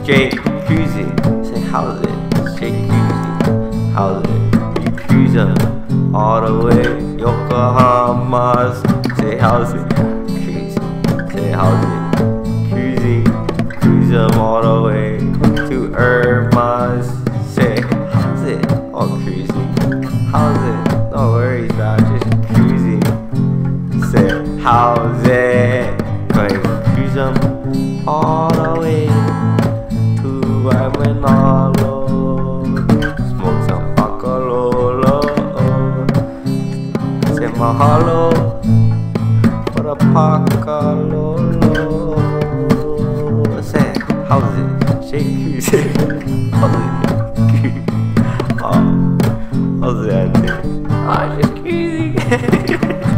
straight cruising. Say how's it? Straight cruising. How's it? You cruising all the way Yokohama. Say how's it? Cruising. Say how's it? Cruising. Cruising all the way to Irma's. Say how's it? Oh, cruising. How's it? No worries, bro. Just cruising. Say how's it? Going cruising all the way to Waimanalo. Smoke some Pakalolo. Say mahalo for the Pakalolo. Say how's it? Shake cruising. How's it? Oh, how's that? I'm just cruising.